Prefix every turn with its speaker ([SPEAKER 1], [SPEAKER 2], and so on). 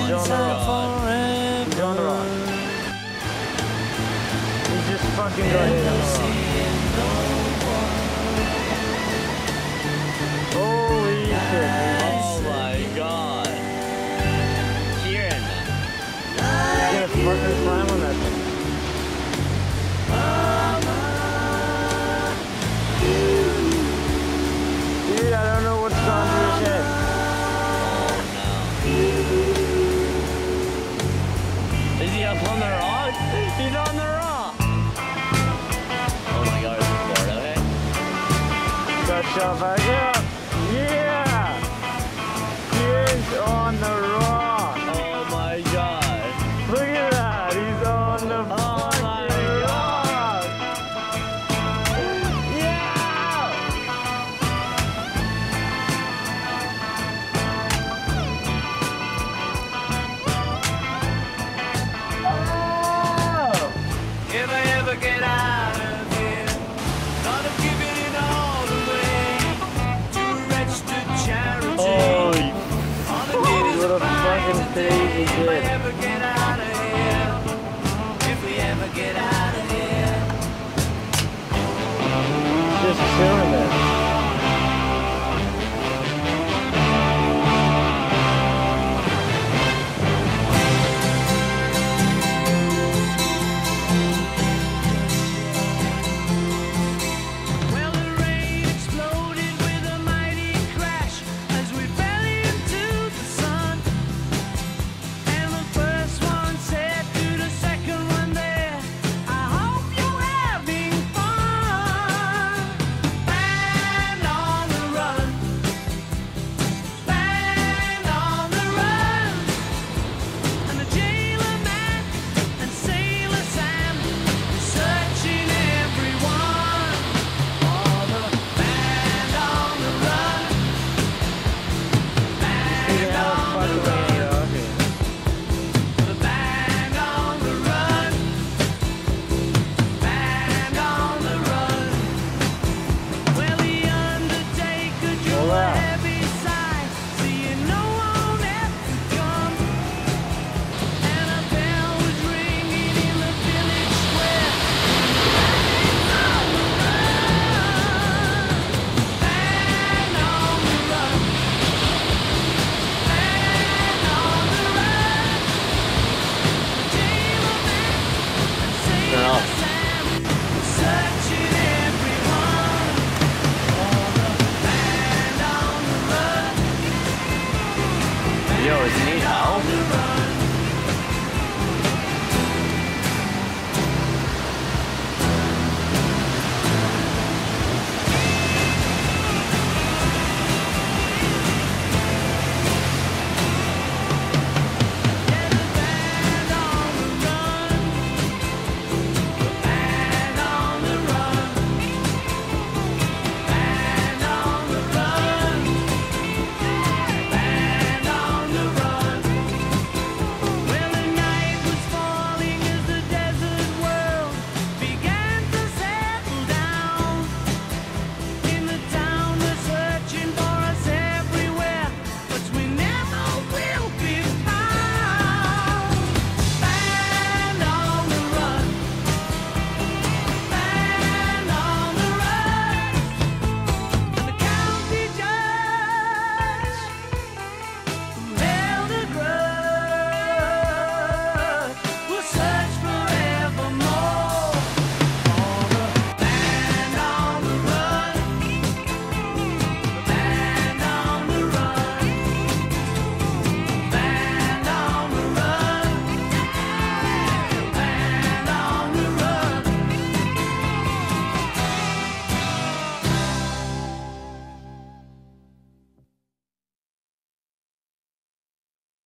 [SPEAKER 1] on the rock. He's on the rock. He's just fucking got hit on the rock. Holy shit.
[SPEAKER 2] Oh my god. Kieran.
[SPEAKER 1] He's gonna fucking slam on that thing. Dude, I don't know what's gone through his head.
[SPEAKER 2] Is he up on the rock? He's on the rock! Oh my god, it's Florida, okay?
[SPEAKER 1] Got shot back up. Yeah! He is on the rock.
[SPEAKER 2] Oh my god.
[SPEAKER 1] Look at that. He's on the fucking rock. Yeah! Oh!
[SPEAKER 3] If I ever get out of here, not of giving it all away to a registered charity.
[SPEAKER 2] Holy
[SPEAKER 3] All I need is
[SPEAKER 1] What a
[SPEAKER 3] a
[SPEAKER 1] fucking
[SPEAKER 3] fight
[SPEAKER 1] crazy
[SPEAKER 3] if I
[SPEAKER 1] kid.
[SPEAKER 3] ever get out of here, if we ever get out of here.
[SPEAKER 1] Just chilling.